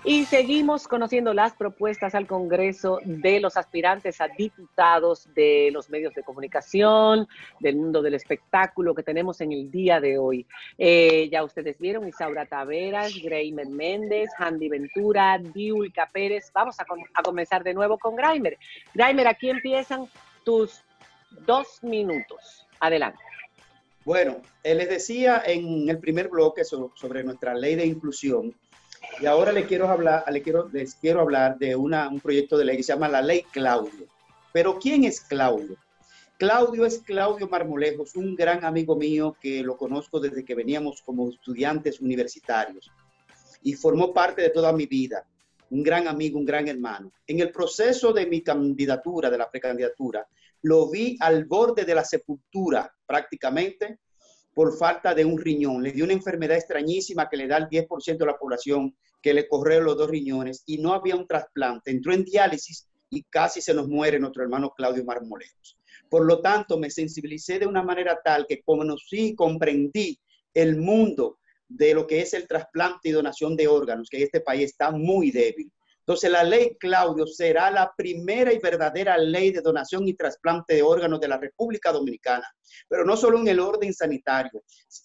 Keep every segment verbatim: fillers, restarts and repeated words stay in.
Y seguimos conociendo las propuestas al Congreso de los aspirantes a diputados de los medios de comunicación, del mundo del espectáculo que tenemos en el día de hoy. Eh, ya ustedes vieron, Isaura Taveras, Graimer Méndez, Handy Ventura, Diulca Pérez. Vamos a, com a comenzar de nuevo con Graimer. Graimer, aquí empiezan tus dos minutos. Adelante. Bueno, eh, les decía en el primer bloque sobre, sobre nuestra ley de inclusión. Y ahora les quiero hablar, les quiero, les quiero hablar de una, un proyecto de ley que se llama la Ley Claudio. Pero ¿quién es Claudio? Claudio es Claudio Marmolejos, un gran amigo mío que lo conozco desde que veníamos como estudiantes universitarios y formó parte de toda mi vida. Un gran amigo, un gran hermano. En el proceso de mi candidatura, de la precandidatura, lo vi al borde de la sepultura prácticamente, por falta de un riñón. Le dio una enfermedad extrañísima que le da al diez por ciento de la población, que le corrieron los dos riñones y no había un trasplante. Entró en diálisis y casi se nos muere nuestro hermano Claudio Marmolejos. Por lo tanto, me sensibilicé de una manera tal que conocí y comprendí el mundo de lo que es el trasplante y donación de órganos, que en este país está muy débil. Entonces, la ley Claudio será la primera y verdadera ley de donación y trasplante de órganos de la República Dominicana, pero no solo en el orden sanitario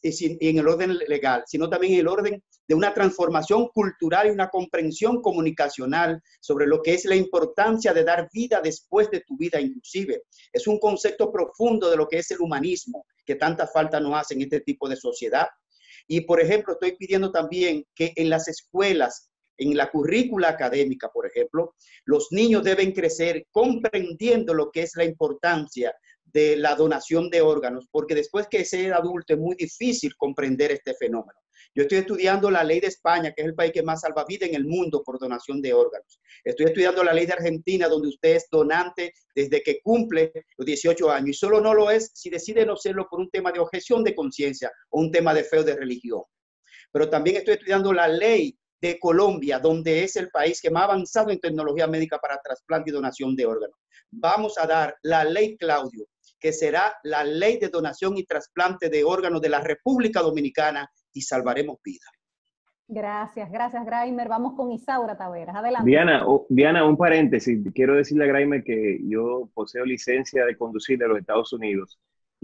y en el orden legal, sino también en el orden de una transformación cultural y una comprensión comunicacional sobre lo que es la importancia de dar vida después de tu vida inclusive. Es un concepto profundo de lo que es el humanismo, que tanta falta nos hace en este tipo de sociedad. Y, por ejemplo, estoy pidiendo también que en las escuelas, en la currícula académica, por ejemplo, los niños deben crecer comprendiendo lo que es la importancia de la donación de órganos, porque después que ser adulto es muy difícil comprender este fenómeno. Yo estoy estudiando la ley de España, que es el país que más salva vida en el mundo por donación de órganos. Estoy estudiando la ley de Argentina, donde usted es donante desde que cumple los dieciocho años, y solo no lo es si decide no serlo por un tema de objeción de conciencia o un tema de fe o de religión. Pero también estoy estudiando la ley de Colombia, donde es el país que más ha avanzado en tecnología médica para trasplante y donación de órganos. Vamos a dar la ley Claudio, que será la ley de donación y trasplante de órganos de la República Dominicana, y salvaremos vidas. Gracias, gracias, Graimer. Vamos con Isaura Taveras. Adelante. Diana, oh, Diana, un paréntesis. Quiero decirle a Graimer que yo poseo licencia de conducir de los Estados Unidos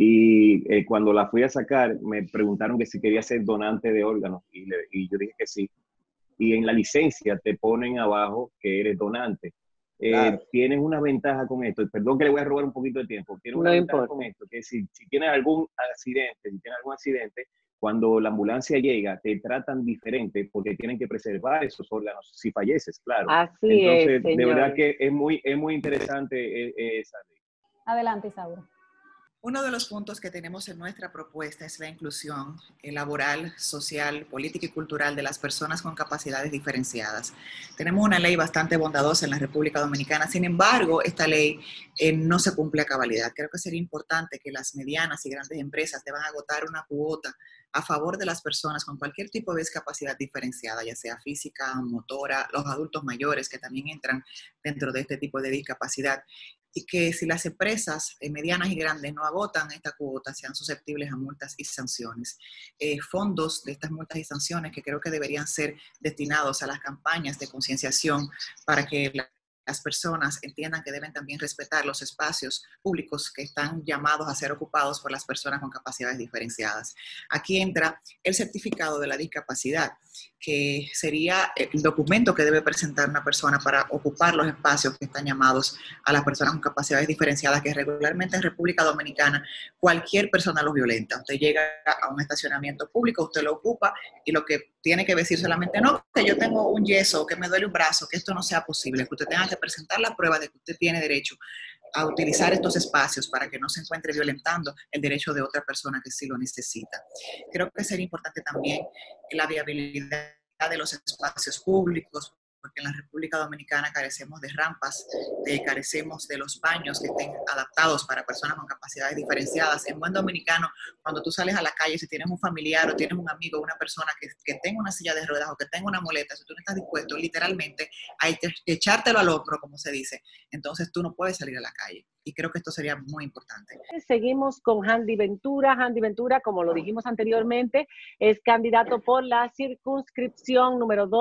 y eh, cuando la fui a sacar me preguntaron que si quería ser donante de órganos y, le, y yo dije que sí. Y en la licencia te ponen abajo que eres donante. Eh, claro. Tienes una ventaja con esto, perdón que le voy a robar un poquito de tiempo, tienes una no ventaja importa. con esto, que si, si tienes algún accidente, si tienes algún accidente, cuando la ambulancia llega, te tratan diferente porque tienen que preservar esos órganos si falleces, claro. Así Entonces, es, de verdad que es muy, es muy interesante esa ley. Adelante, Isaura. Uno de los puntos que tenemos en nuestra propuesta es la inclusión laboral, social, política y cultural de las personas con capacidades diferenciadas. Tenemos una ley bastante bondadosa en la República Dominicana, sin embargo, esta ley eh, no se cumple a cabalidad. Creo que sería importante que las medianas y grandes empresas deban agotar una cuota a favor de las personas con cualquier tipo de discapacidad diferenciada, ya sea física, motora, los adultos mayores que también entran dentro de este tipo de discapacidad. Y que si las empresas eh, medianas y grandes no agotan esta cuota, sean susceptibles a multas y sanciones. Eh, fondos de estas multas y sanciones que creo que deberían ser destinados a las campañas de concienciación para que la las personas entiendan que deben también respetar los espacios públicos que están llamados a ser ocupados por las personas con capacidades diferenciadas. Aquí entra el certificado de la discapacidad, que sería el documento que debe presentar una persona para ocupar los espacios que están llamados a las personas con capacidades diferenciadas, que regularmente en República Dominicana cualquier persona los violenta. Usted llega a un estacionamiento público, usted lo ocupa y lo que tiene que decir solamente no, que yo tengo un yeso, que me duele un brazo, que esto no sea posible, que usted tenga que presentar la prueba de que usted tiene derecho a utilizar estos espacios para que no se encuentre violentando el derecho de otra persona que sí lo necesita. Creo que sería importante también la viabilidad de los espacios públicos, porque en la República Dominicana carecemos de rampas, de, carecemos de los baños que estén adaptados para personas con capacidades diferenciadas. En buen dominicano, cuando tú sales a la calle, si tienes un familiar o tienes un amigo, una persona que, que tenga una silla de ruedas o que tenga una muleta, si tú no estás dispuesto literalmente a echártelo al hombro, como se dice, entonces tú no puedes salir a la calle. Y creo que esto sería muy importante. Seguimos con Handy Ventura. Handy Ventura, como lo dijimos anteriormente, es candidato por la circunscripción número dos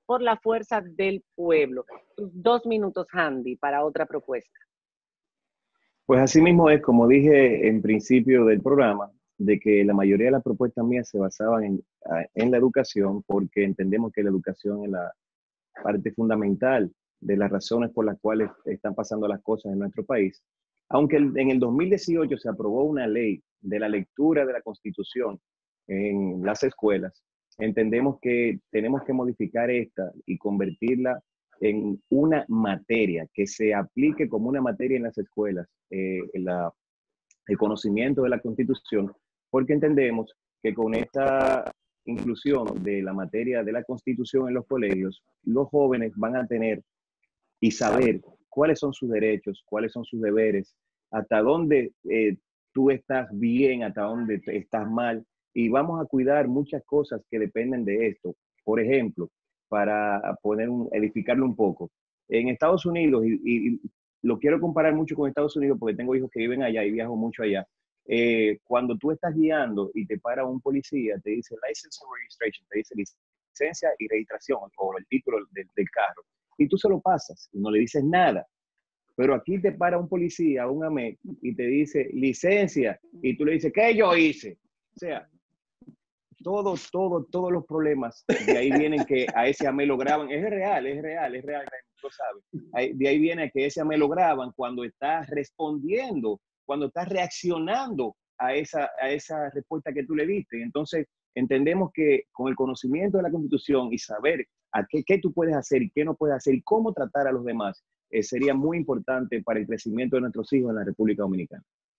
por la fuerza del pueblo. Dos minutos, Handy, para otra propuesta. Pues así mismo es, como dije en principio del programa, de que la mayoría de las propuestas mías se basaban en, en la educación, porque entendemos que la educación es la parte fundamental de las razones por las cuales están pasando las cosas en nuestro país. Aunque en el dos mil dieciocho se aprobó una ley de la lectura de la Constitución en las escuelas, entendemos que tenemos que modificar esta y convertirla en una materia, que se aplique como una materia en las escuelas, eh, la, el conocimiento de la Constitución, porque entendemos que con esta inclusión de la materia de la Constitución en los colegios, los jóvenes van a tener y saber cuáles son sus derechos, cuáles son sus deberes, hasta dónde eh, tú estás bien, hasta dónde estás mal, y vamos a cuidar muchas cosas que dependen de esto. Por ejemplo, para poner un, edificarlo un poco, en Estados Unidos, y, y lo quiero comparar mucho con Estados Unidos porque tengo hijos que viven allá y viajo mucho allá, eh, cuando tú estás guiando y te para un policía, te dice license and registration, te dice licencia y registración o el título del, del carro, y tú se lo pasas y no le dices nada. Pero aquí te para un policía, un A M E, y te dice licencia, y tú le dices, ¿qué yo hice? O sea, todo, todo, todos los problemas de ahí vienen que a ese A M E lo graban. Es real, es real, es real, lo sabe. De ahí viene que ese A M E lo graban cuando está respondiendo, cuando está reaccionando a esa, a esa respuesta que tú le diste. Entonces, entendemos que con el conocimiento de la Constitución y saber a qué, qué tú puedes hacer y qué no puedes hacer y cómo tratar a los demás, eh, sería muy importante para el crecimiento de nuestros hijos en la República Dominicana.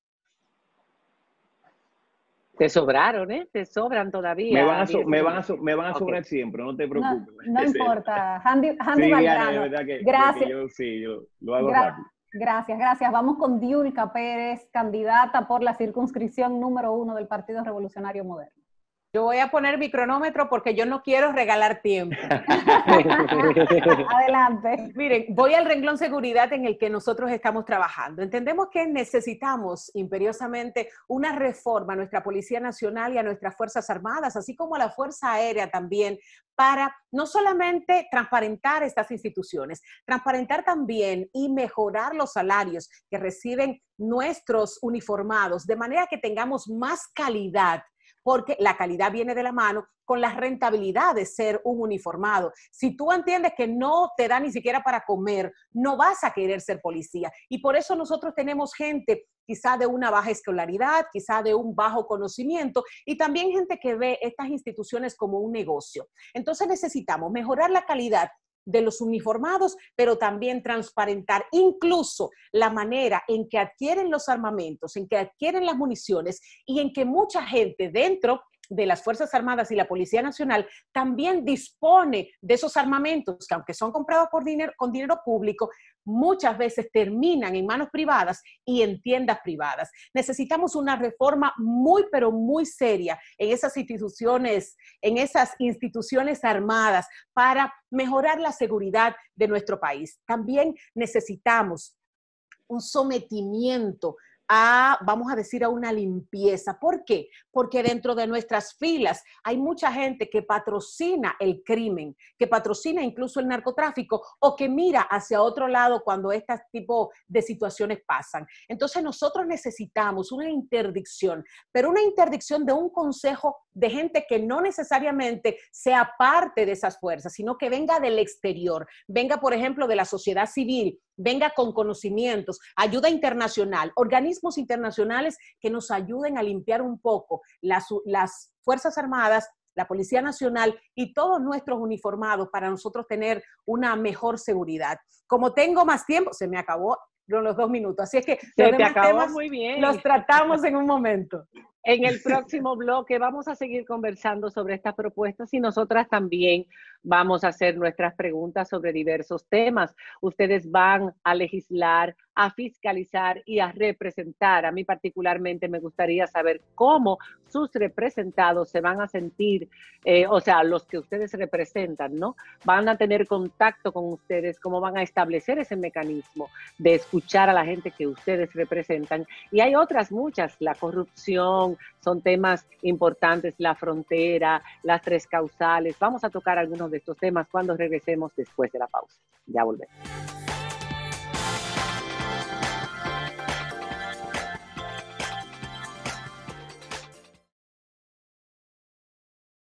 Te sobraron, ¿eh? Te sobran todavía. Me van a, so, me van a, so, me van a okay. sobrar siempre, no te preocupes. No, no importa. Handy, Handy sí, Valgrano. Diana, de verdad que, gracias. que yo sí, yo lo hago Gra rápido. Gracias, gracias. Vamos con Diulca Pérez, candidata por la circunscripción número uno del Partido Revolucionario Moderno. Yo voy a poner mi cronómetro porque yo no quiero regalar tiempo. Adelante. Miren, voy al renglón seguridad en el que nosotros estamos trabajando. Entendemos que necesitamos imperiosamente una reforma a nuestra Policía Nacional y a nuestras Fuerzas Armadas, así como a la Fuerza Aérea también, para no solamente transparentar estas instituciones, transparentar también y mejorar los salarios que reciben nuestros uniformados, de manera que tengamos más calidad, porque la calidad viene de la mano con la rentabilidad de ser un uniformado. Si tú entiendes que no te da ni siquiera para comer, no vas a querer ser policía. Y por eso nosotros tenemos gente quizá de una baja escolaridad, quizá de un bajo conocimiento, y también gente que ve estas instituciones como un negocio. Entonces necesitamos mejorar la calidad de los uniformados, pero también transparentar incluso la manera en que adquieren los armamentos, en que adquieren las municiones y en que mucha gente dentro de las Fuerzas Armadas y la Policía Nacional también dispone de esos armamentos que, aunque son comprados por dinero, con dinero público, muchas veces terminan en manos privadas y en tiendas privadas. Necesitamos una reforma muy, pero muy seria en esas instituciones, en esas instituciones armadas para mejorar la seguridad de nuestro país. También necesitamos un sometimiento a, vamos a decir, a una limpieza. ¿Por qué? Porque dentro de nuestras filas hay mucha gente que patrocina el crimen, que patrocina incluso el narcotráfico o que mira hacia otro lado cuando este tipo de situaciones pasan. Entonces nosotros necesitamos una interdicción, pero una interdicción de un consejo de gente que no necesariamente sea parte de esas fuerzas, sino que venga del exterior, venga, por ejemplo, de la sociedad civil, venga con conocimientos, ayuda internacional, organismos internacionales que nos ayuden a limpiar un poco las, las Fuerzas Armadas, la Policía Nacional y todos nuestros uniformados para nosotros tener una mejor seguridad. Como tengo más tiempo, se me acabó los dos minutos, así es que se los te demás acabó temas muy bien. Los tratamos en un momento. En el próximo bloque vamos a seguir conversando sobre estas propuestas y nosotras también vamos a hacer nuestras preguntas sobre diversos temas. Ustedes van a legislar, a fiscalizar y a representar. A mí particularmente me gustaría saber cómo sus representados se van a sentir, eh, o sea, los que ustedes representan, ¿no? Van a tener contacto con ustedes, cómo van a establecer ese mecanismo de escuchar a la gente que ustedes representan. Y hay otras muchas, la corrupción, son, son temas importantes, la frontera, las tres causales. Vamos a tocar algunos de estos temas cuando regresemos después de la pausa. Ya volvemos.